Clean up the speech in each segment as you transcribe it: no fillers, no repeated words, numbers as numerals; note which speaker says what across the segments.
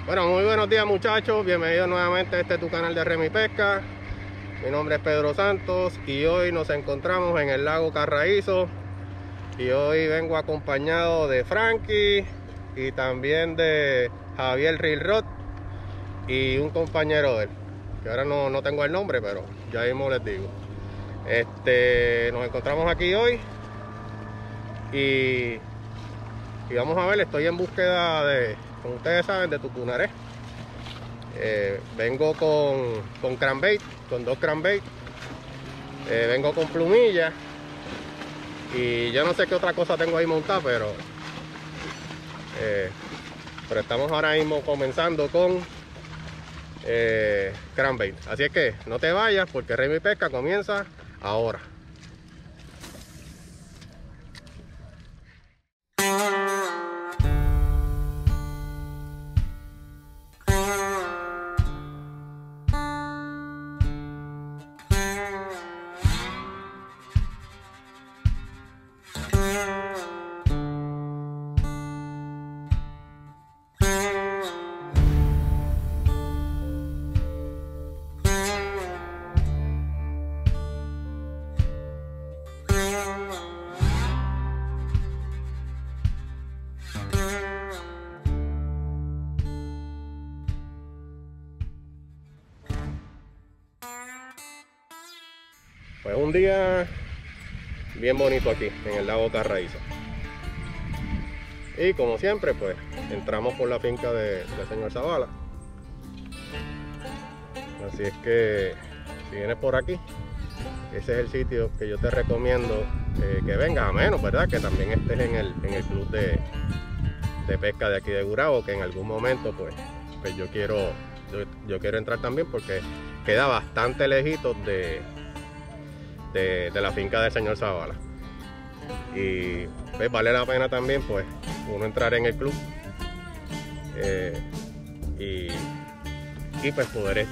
Speaker 1: Bueno, muy buenos días muchachos, bienvenidos nuevamente a tu canal de Remy Pesca. Mi nombre es Pedro Santos y hoy nos encontramos en el lago Carraízo. Y hoy vengo acompañado de Frankie y también de Javier Rilrod y un compañero de él, que ahora no tengo el nombre, pero ya mismo les digo. Nos encontramos aquí hoy y vamos a ver, estoy en búsqueda de, como ustedes saben, de tucunaré. Vengo con crankbait, con 2 crankbait. Vengo con plumilla y yo no sé qué otra cosa tengo ahí montada, pero estamos ahora mismo comenzando con crankbait. Así es que no te vayas porque Remy Pesca comienza ahora. Pues un día bien bonito aquí en el lago Carraízo. Y como siempre, pues entramos por la finca del señor Zavala. Así es que si vienes por aquí, ese es el sitio que yo te recomiendo que vengas, a menos, ¿verdad?, que también estés en el club de pesca de aquí de Gurabo, que en algún momento pues yo quiero entrar también, porque queda bastante lejitos de la finca del señor Zavala. Y pues vale la pena también pues uno entrar en el club y pues poder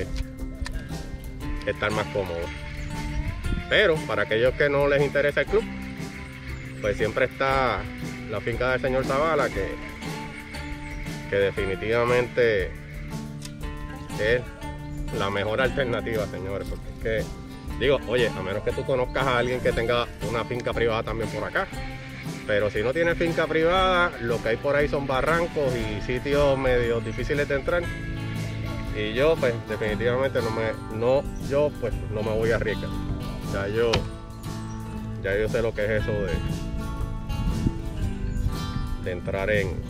Speaker 1: estar más cómodo. Pero para aquellos que no les interesa el club, pues siempre está la finca del señor Zavala, que definitivamente es la mejor alternativa, señores, porque es que digo, oye, a menos que tú conozcas a alguien que tenga una finca privada también por acá. Pero si no tienes finca privada, lo que hay por ahí son barrancos y sitios medio difíciles de entrar. Y yo, pues, definitivamente no me voy a arriesgar. Ya yo sé lo que es eso de entrar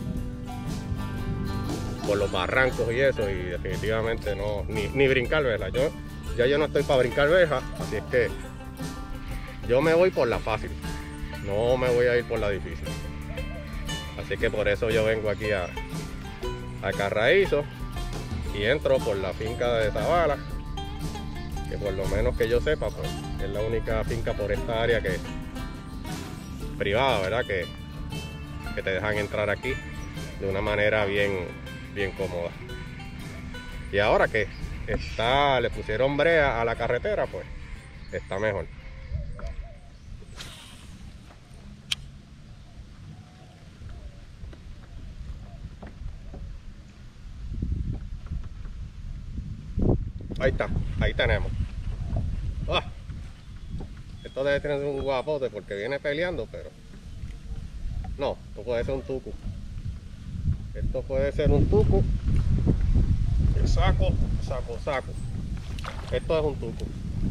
Speaker 1: por los barrancos y eso. Y definitivamente no, ni brincar, ¿verdad? Yo no estoy para brincar verja, así es que yo me voy por la fácil, no me voy a ir por la difícil. Así que por eso yo vengo aquí a Carraízo y entro por la finca de Zavala, que por lo menos que yo sepa, pues es la única finca por esta área que es privada, ¿verdad?, que te dejan entrar aquí de una manera bien cómoda. Y ahora que le pusieron brea a la carretera, pues está mejor. Ahí está, ahí tenemos. Esto debe tener un guapote porque viene peleando, pero no, esto puede ser un tucu. Esto puede ser un tucu. Saco. Esto es un tucu.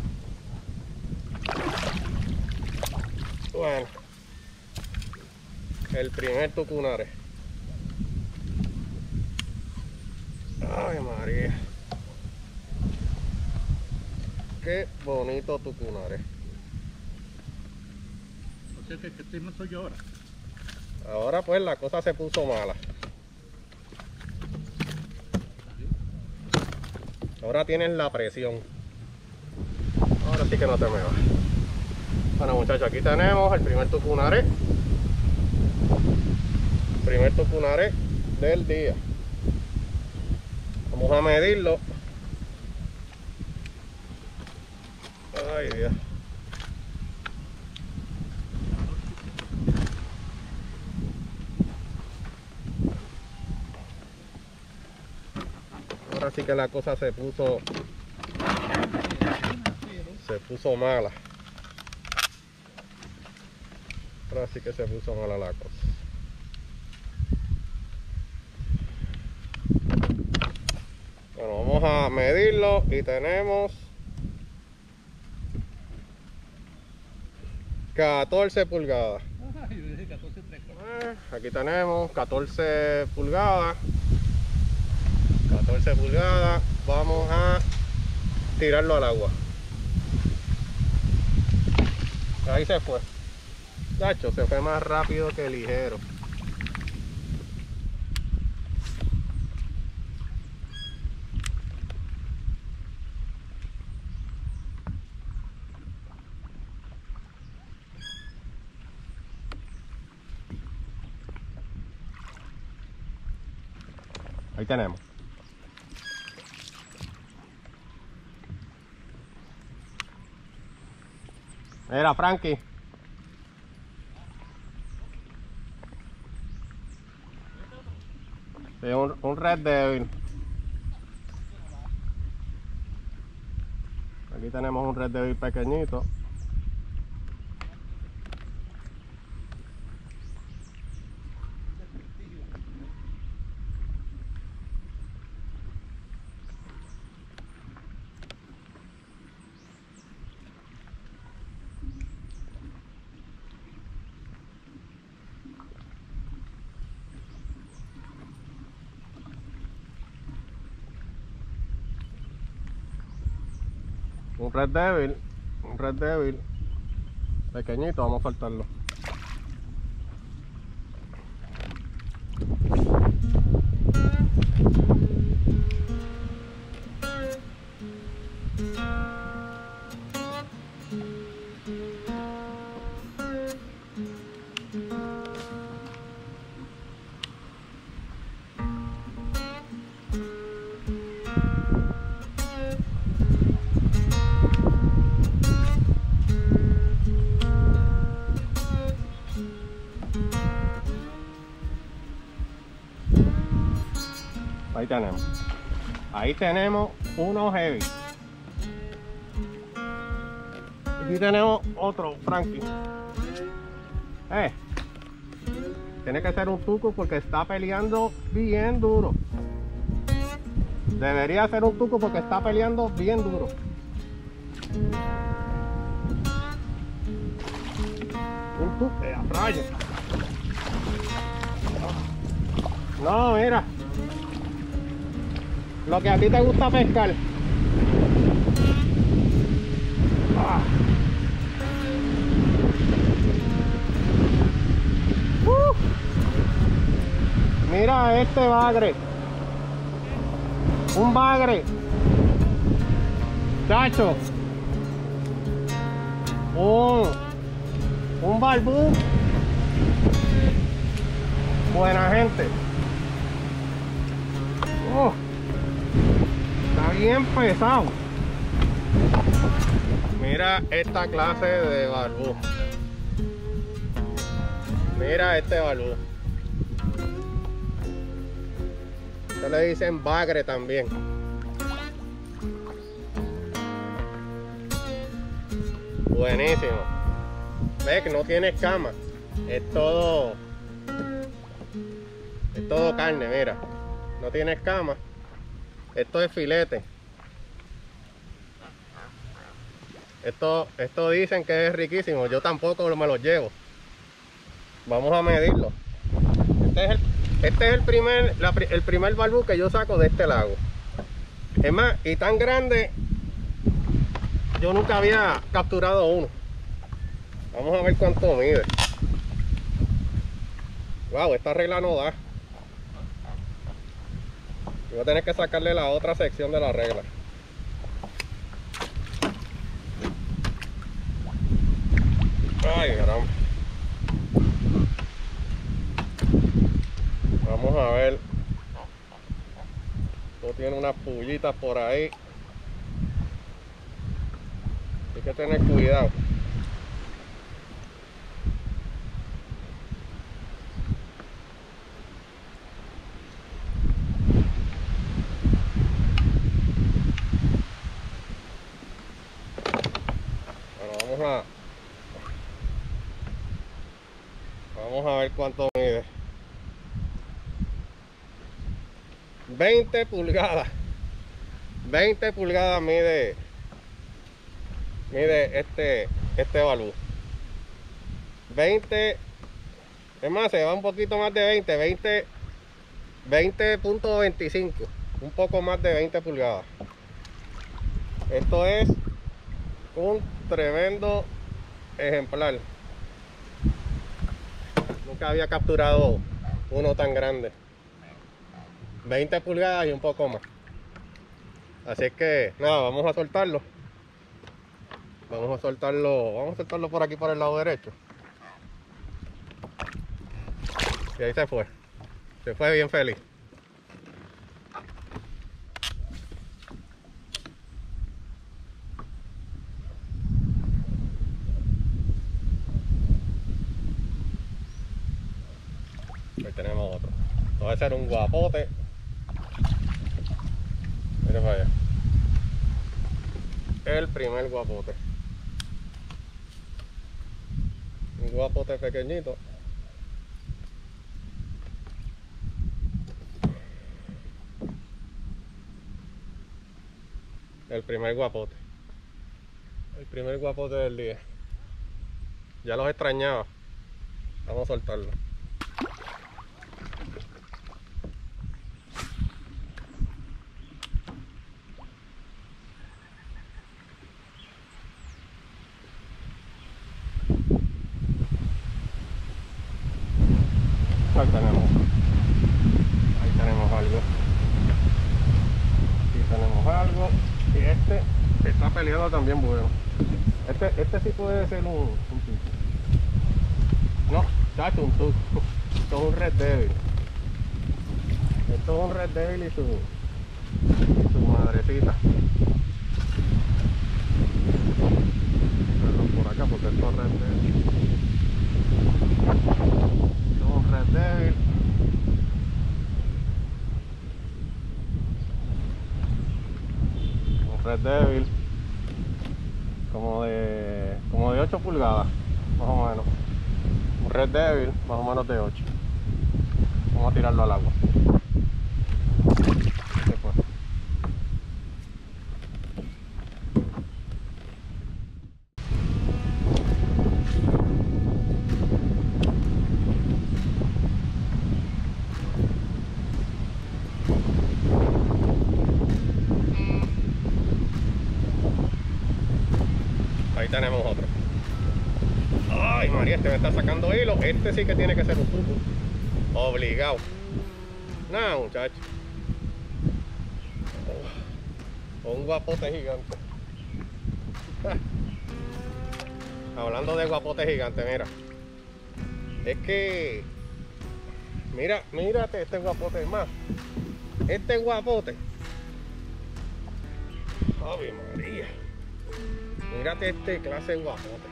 Speaker 1: Bueno, el primer tucunare. Ay, María, qué bonito tucunare.
Speaker 2: O sea que estoy no soy yo ahora.
Speaker 1: Ahora pues la cosa se puso mala. Ahora tienes la presión. Ahora sí que no te me vas. Bueno, muchachos, aquí tenemos el primer tucunare. Primer tucunare del día. Vamos a medirlo. Ay, Dios. Ahora sí que la cosa se puso mala. Ahora sí que se puso mala la cosa. Bueno, vamos a medirlo y tenemos 14 pulgadas.
Speaker 2: Ay, yo dije 14 3/4.
Speaker 1: Aquí tenemos 14 pulgadas. 14 pulgadas. Vamos a tirarlo al agua. Ahí se fue. Chacho, se fue más rápido que ligero. Ahí tenemos. Mira, Frankie. Sí, un Red Devil. Aquí tenemos un Red Devil pequeñito. Un Red Devil pequeñito, vamos a soltarlo. Ahí tenemos uno heavy. Aquí tenemos otro, Frankie. Tiene que ser un tuco porque está peleando bien duro. Debería ser un tuco porque está peleando bien duro. Un tuco a rayos. No, mira. Lo que a ti te gusta pescar. Mira este bagre. Un bagre. Chacho. Un barbú. Buena gente. Está bien pesado. Mira esta clase de barbú. Mira este barbú. Esto le dicen bagre también. Buenísimo. Ve que no tiene escama. Es todo carne, mira. No tiene escama. Esto es filete. Esto dicen que es riquísimo. Yo tampoco me lo llevo. Vamos a medirlo. Este es el primer barbú que yo saco de este lago. Es más, y tan grande, yo nunca había capturado uno. Vamos a ver cuánto mide. Wow, esta regla no da. Voy a tener que sacarle la otra sección de la regla. Ay, caramba. Vamos a ver. Esto tiene unas pullitas por ahí. Hay que tener cuidado. cuánto mide. 20 pulgadas. 20 pulgadas mide este balú. 20, es más, se va un poquito más de 20.25, un poco más de 20 pulgadas. Esto es un tremendo ejemplar. Nunca había capturado uno tan grande. 20 pulgadas y un poco más. Así que nada, vamos a soltarlo. Vamos a soltarlo por aquí por el lado derecho. Y ahí se fue. Se fue bien feliz. Ahí tenemos otro. Esto va a ser un guapote. Mira para allá. El primer guapote. Un guapote pequeñito. El primer guapote. El primer guapote del día. Ya los extrañaba. Vamos a soltarlo. Ahí tenemos algo. Aquí tenemos algo. Y este está peleado también bueno. Este sí puede ser un tuco. No, chacho, un tuco. Esto es un Red Devil. Esto es un Red Devil y su madrecita. Verlo por acá porque esto es Red Devil. Esto es un Red Devil. Red Devil como de 8 pulgadas más o menos. Un Red Devil más o menos de 8. Vamos a tirarlo al agua. Después. Ahí tenemos otro. Ay María, este me está sacando hilo. Este sí que tiene que ser un tuco. Obligado. Nada, muchacho. Un guapote gigante. Hablando de guapote gigante, mira. Es que mírate este guapote más. Este guapote. Ave María. Mírate este clase de guapote.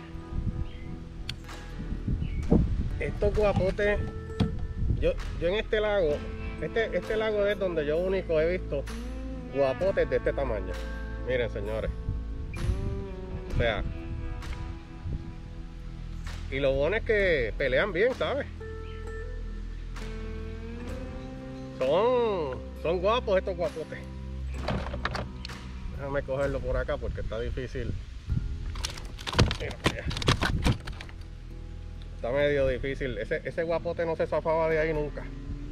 Speaker 1: Estos guapotes, yo en este lago, este lago es donde yo único he visto guapotes de este tamaño. Miren, señores. O sea, y lo bueno es que pelean bien, ¿sabes? Son guapos estos guapotes. Déjame cogerlo por acá porque está difícil. Mira, mira. Está medio difícil. Ese guapote no se zafaba de ahí nunca.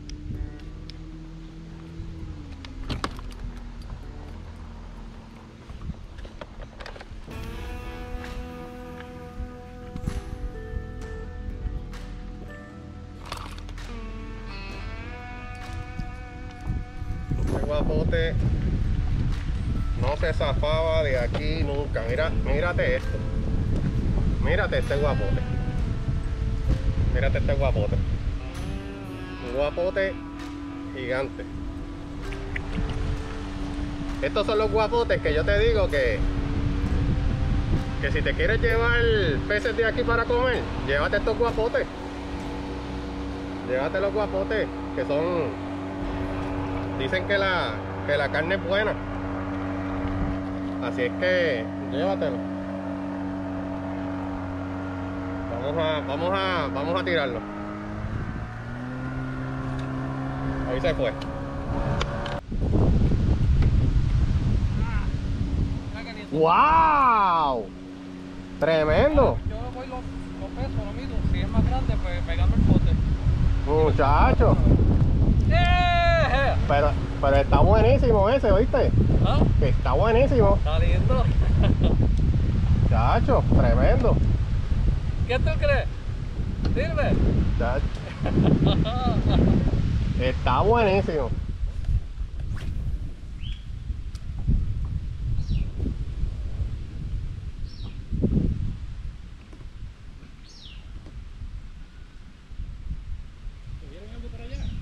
Speaker 1: Ese guapote no se zafaba de aquí nunca. Mírate esto. Mírate este guapote. Mírate este guapote. Un guapote gigante. Estos son los guapotes que yo te digo que si te quieres llevar peces de aquí para comer, llévate estos guapotes. Llévate los guapotes que son... Dicen que la carne es buena. Así es que llévatelo. Vamos a tirarlo. Ahí se fue.
Speaker 2: Mira que ni eso.
Speaker 1: ¡Wow! Tremendo.
Speaker 2: Yo voy los pesos, lo mido. Si es más grande, pues pegando el pote.
Speaker 1: Muchacho. Pero está buenísimo ese, ¿oíste?
Speaker 2: ¿Ah?
Speaker 1: Que está buenísimo.
Speaker 2: Está lindo.
Speaker 1: Muchacho, tremendo.
Speaker 2: ¿Qué tú crees? ¿Sirve?
Speaker 1: Muchacho, está buenísimo.
Speaker 2: ¿Tuvieron algo por allá?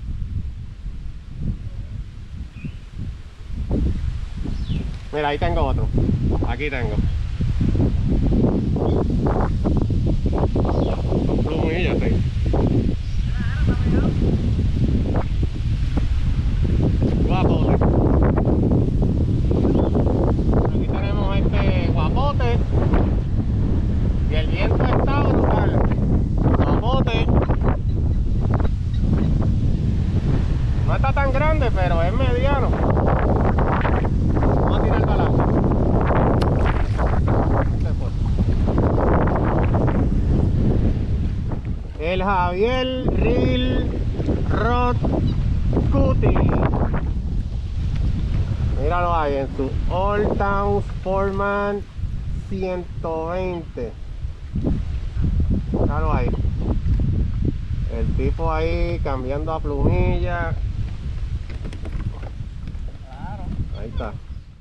Speaker 1: Mira, ahí tengo otro. Aquí tengo. Son plumillas, sí. Guapote. Aquí tenemos este guapote. Y el viento está brutal. Guapote. No está tan grande, pero es mediano. Vamos a tirar para adelante. Se fue. El Javier Reel Rod Cutie. Míralo ahí en su Old Town Sportman 120. Míralo ahí. El tipo ahí cambiando a plumilla.
Speaker 2: Claro.
Speaker 1: Ahí está.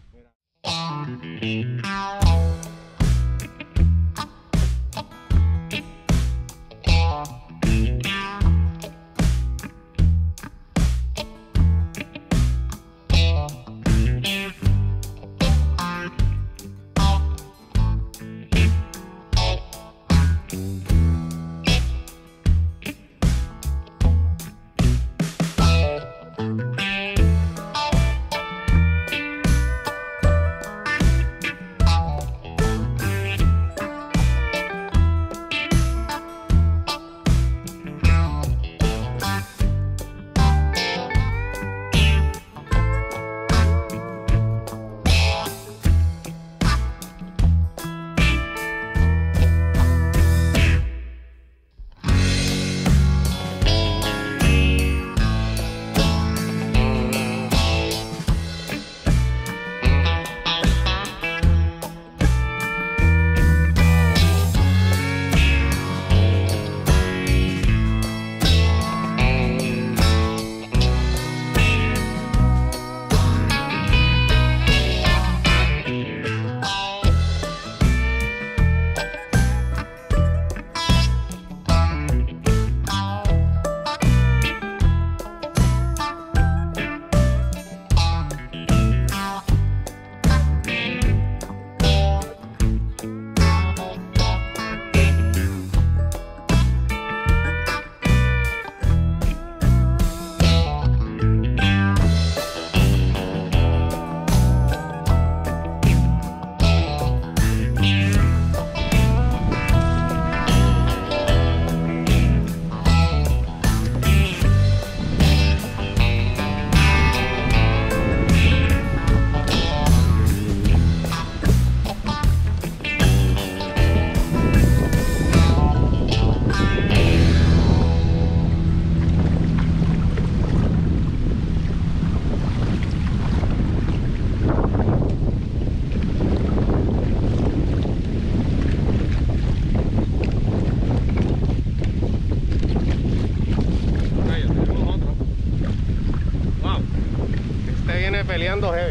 Speaker 1: Peleando heavy.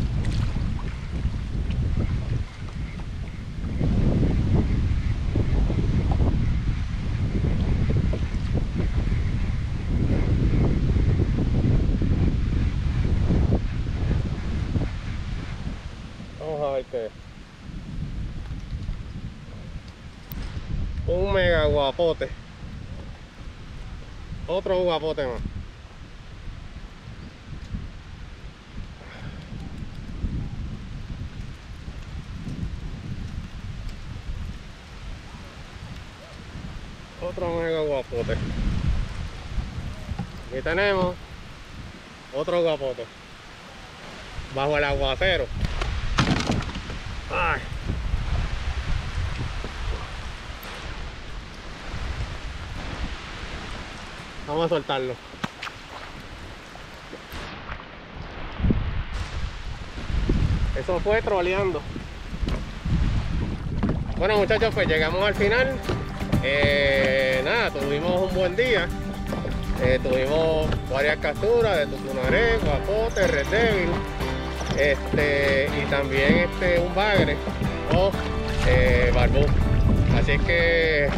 Speaker 1: Vamos a ver qué es. Un mega guapote. Otro guapote más. Otro mega guapote. Aquí tenemos Otro guapoto. Bajo el aguacero. Ay. Vamos a soltarlo. Eso fue troleando. Bueno, muchachos, pues llegamos al final. Nada, tuvimos un buen día. Tuvimos varias capturas de tucunaré, guapote, red devil, y también un bagre o barbú. Así que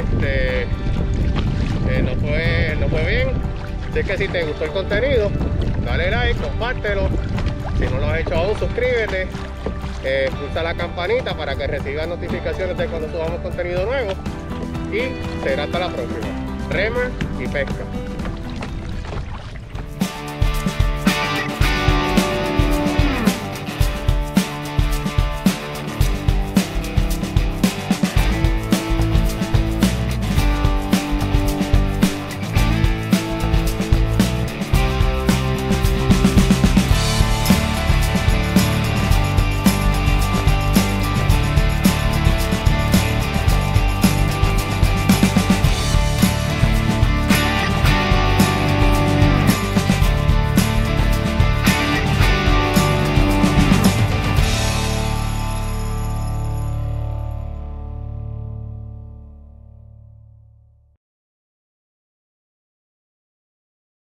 Speaker 1: nos fue bien. Así que si te gustó el contenido, dale like, compártelo. Si no lo has hecho aún, suscríbete. Pulsa la campanita para que recibas notificaciones de cuando subamos contenido nuevo. Y será hasta la próxima. Rema y pesca.